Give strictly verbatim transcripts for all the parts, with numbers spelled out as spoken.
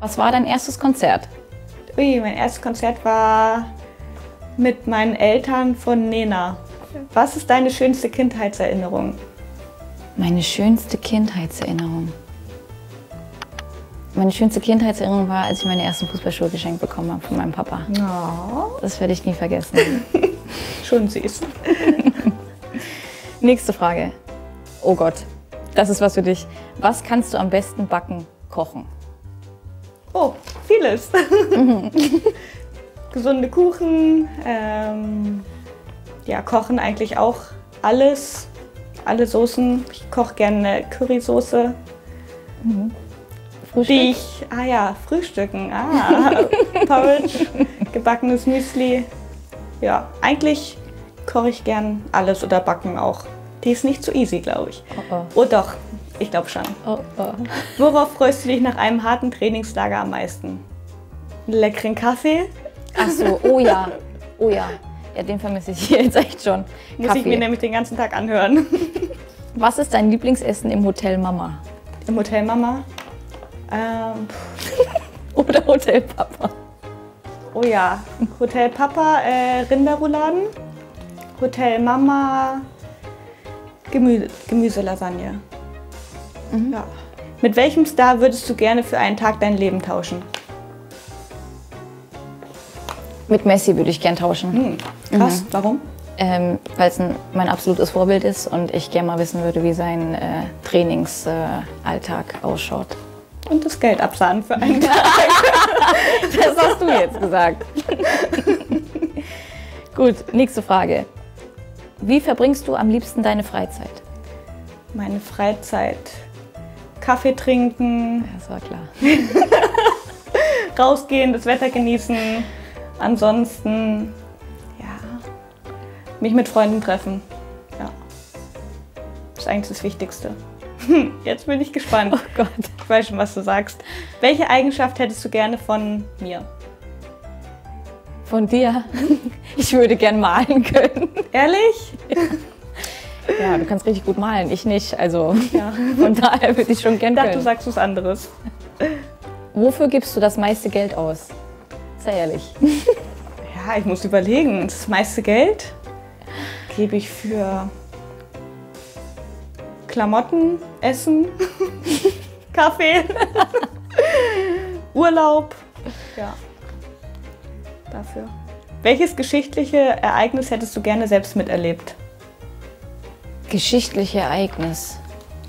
Was war dein erstes Konzert? Ui, mein erstes Konzert war mit meinen Eltern von Nena. Was ist deine schönste Kindheitserinnerung? Meine schönste Kindheitserinnerung. Meine schönste Kindheitserinnerung war, als ich meine ersten Fußballschuhe geschenkt bekommen habe von meinem Papa. Oh. Das werde ich nie vergessen. Schon süß. Nächste Frage. Oh Gott, das ist was für dich. Was kannst du am besten backen, kochen? Oh, vieles. Mhm. Gesunde Kuchen, ähm, ja, kochen eigentlich auch alles, alle Soßen. Ich koche gerne Currysoße, Mhm. die ich, ah ja, frühstücken, ah, Porridge, gebackenes Müsli. Ja, eigentlich koche ich gern alles oder backen auch. Die ist nicht so easy, glaube ich. Oh, oh. Oh doch, ich glaube schon. Oh, oh. Worauf freust du dich nach einem harten Trainingslager am meisten? Einen leckeren Kaffee? Ach so, oh ja, oh ja. Ja, den vermisse ich hier jetzt echt schon. Muss Kaffee. ich mir nämlich den ganzen Tag anhören. Was ist dein Lieblingsessen im Hotel Mama? Im Hotel Mama? Ähm, Oder Hotel Papa? oh ja, Hotel Papa, äh, Rinderrouladen. Hotel Mama, Gemü Gemüselasagne. Mhm. Ja. Mit welchem Star würdest du gerne für einen Tag dein Leben tauschen? Mit Messi würde ich gern tauschen. Hm, krass, Mhm. warum? Ähm, weil es ein, mein absolutes Vorbild ist und ich gerne mal wissen würde, wie sein äh, Trainingsalltag äh, ausschaut. Und das Geld absahnen für einen Tag. Das hast du jetzt gesagt. Gut, nächste Frage. Wie verbringst du am liebsten deine Freizeit? Meine Freizeit. Kaffee trinken, Ja, das war klar. rausgehen, das Wetter genießen. Ansonsten, ja, mich mit Freunden treffen. Ja, das ist eigentlich das Wichtigste. Jetzt bin ich gespannt. Oh Gott. Ich weiß schon, was du sagst. Welche Eigenschaft hättest du gerne von mir? Von dir? Ich würde gern malen können. Ehrlich? Ja, du kannst richtig gut malen, ich nicht. Also Ja. von daher würde ich schon gern Ich dachte, du können. sagst was anderes. Wofür gibst du das meiste Geld aus? Sei ehrlich. Ja, ich muss überlegen. Das meiste Geld gebe ich für Klamotten, Essen, Kaffee, Urlaub. Ja, dafür. Welches geschichtliche Ereignis hättest du gerne selbst miterlebt? Geschichtliche Ereignis.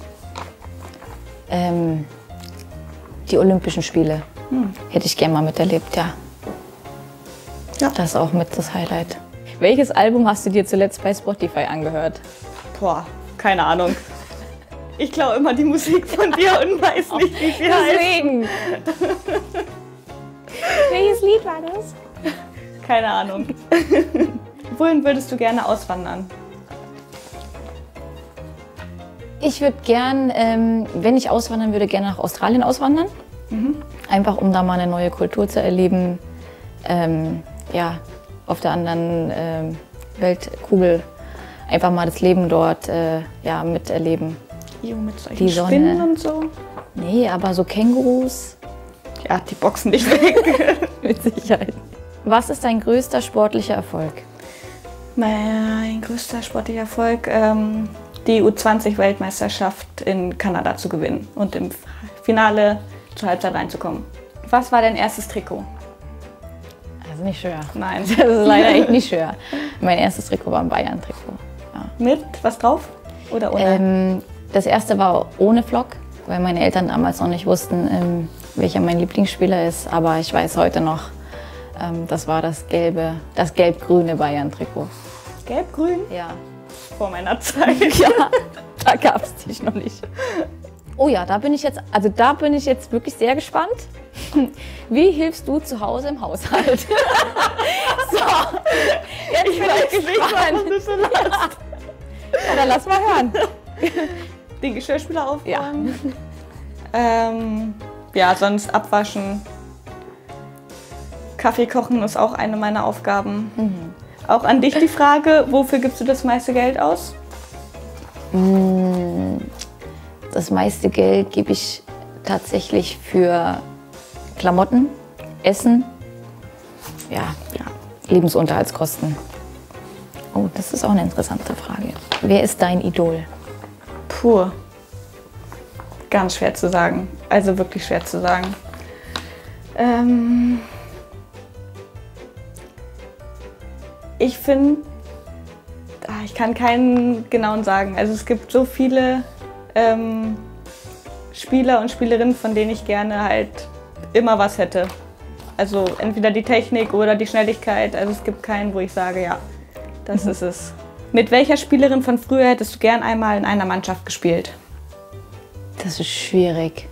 Ähm, die Olympischen Spiele. Hm. Hätte ich gerne mal miterlebt, ja. Ja. Das ist auch mit das Highlight. Welches Album hast du dir zuletzt bei Spotify angehört? Boah, keine Ahnung. Ich klaue immer die Musik von dir und weiß nicht, wie sie heißt. Deswegen. Welches Lied war das? Keine Ahnung. Wohin würdest du gerne auswandern? Ich würde gern, ähm, wenn ich auswandern würde, gerne nach Australien auswandern. Mhm. Einfach um da mal eine neue Kultur zu erleben. Ähm, ja, auf der anderen ähm, Weltkugel einfach mal das Leben dort äh, ja, miterleben. Jo, mit solchen Die Sonne. Spinnen und so. Nee, aber so Kängurus Ja, die boxen dich weg. mit Sicherheit. Was ist dein größter sportlicher Erfolg? Mein größter sportlicher Erfolg, ähm, die U zwanzig Weltmeisterschaft in Kanada zu gewinnen und im Finale zur Halbzeit reinzukommen. Was war dein erstes Trikot? Also nicht schwer. Nein. Das ist leider echt nicht schwer. Mein erstes Trikot war ein Bayern-Trikot. Ja. Mit was drauf? Oder ohne? Ähm, das erste war ohne Flock, weil meine Eltern damals noch nicht wussten, ähm, welcher mein Lieblingsspieler ist. Aber ich weiß heute noch, ähm, das war das gelbe, das gelb-grüne Bayern-Trikot. Gelb-grün? Ja. Vor meiner Zeit. Ja, da gab es dich noch nicht. Oh ja, da bin ich jetzt, also da bin ich jetzt wirklich sehr gespannt. Wie hilfst du zu Hause im Haushalt? So, jetzt Ich bin weiß ich nicht, was gespannt. du so lachst. Ja, dann lass mal hören. Den Geschirrspüler aufräumen. Ja. Ähm, ja, sonst abwaschen. Kaffee kochen ist auch eine meiner Aufgaben. Mhm. Auch an dich die Frage, wofür gibst du das meiste Geld aus? Das meiste Geld gebe ich tatsächlich für Klamotten, Essen, ja, Ja. Lebensunterhaltskosten. Oh, das ist auch eine interessante Frage. Wer ist dein Idol? Puh. Ganz schwer zu sagen. Also wirklich schwer zu sagen. Ähm ich finde, ich kann keinen genauen sagen. Also es gibt so viele ähm, Spieler und Spielerinnen, von denen ich gerne halt immer was hätte. Also entweder die Technik oder die Schnelligkeit. Also es gibt keinen, wo ich sage, ja, das mhm. ist es. Mit welcher Spielerin von früher hättest du gern einmal in einer Mannschaft gespielt? Das ist schwierig.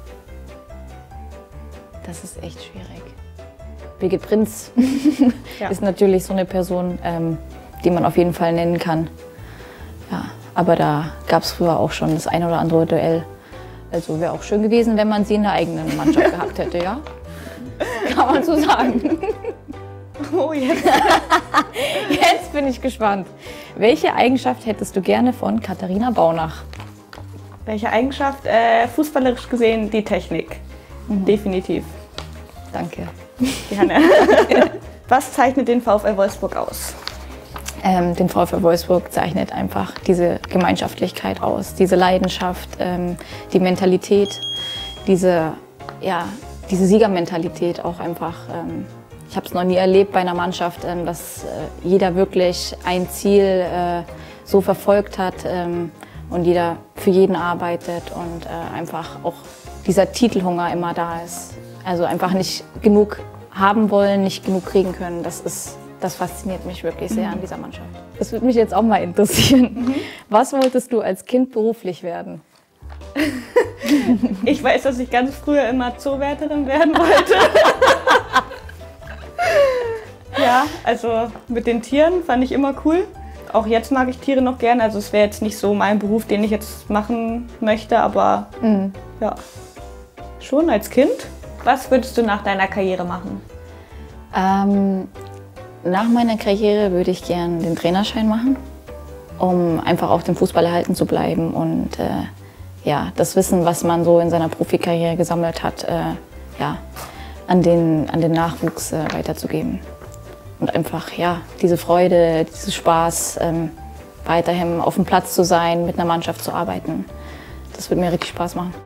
Das ist echt schwierig. Birgit Prinz ja. ist natürlich so eine Person, ähm, die man auf jeden Fall nennen kann. Ja, aber da gab es früher auch schon das ein oder andere Duell. Also wäre auch schön gewesen, wenn man sie in der eigenen Mannschaft gehabt hätte, ja? Kann man so sagen. Oh, jetzt. Jetzt bin ich gespannt. Welche Eigenschaft hättest du gerne von Katharina Baunach? Welche Eigenschaft? Äh, fußballerisch gesehen die Technik. Mhm. Definitiv. Danke. Gerne. Was zeichnet den VfL Wolfsburg aus? Ähm, den VfL Wolfsburg zeichnet einfach diese Gemeinschaftlichkeit aus, diese Leidenschaft, ähm, die Mentalität, diese, ja, diese Siegermentalität auch einfach. Ähm, ich habe es noch nie erlebt bei einer Mannschaft, ähm, dass äh, jeder wirklich ein Ziel äh, so verfolgt hat ähm, und jeder für jeden arbeitet und äh, einfach auch dieser Titelhunger immer da ist. Also einfach nicht genug haben wollen, nicht genug kriegen können. Das ist, das fasziniert mich wirklich sehr mhm. an dieser Mannschaft. Das würde mich jetzt auch mal interessieren. Mhm. Was wolltest du als Kind beruflich werden? Ich weiß, dass ich ganz früher immer Zoowärterin werden wollte. Ja, also mit den Tieren fand ich immer cool. Auch jetzt mag ich Tiere noch gerne. Also es wäre jetzt nicht so mein Beruf, den ich jetzt machen möchte, aber mhm. ja, schon als Kind. Was würdest du nach deiner Karriere machen? Ähm, nach meiner Karriere würde ich gerne den Trainerschein machen, um einfach auf dem Fußball erhalten zu bleiben und äh, ja, das Wissen, was man so in seiner Profikarriere gesammelt hat, äh, ja, an den, an den Nachwuchs äh, weiterzugeben. Und einfach ja, diese Freude, diesen Spaß, ähm, weiterhin auf dem Platz zu sein, mit einer Mannschaft zu arbeiten, das würde mir richtig Spaß machen.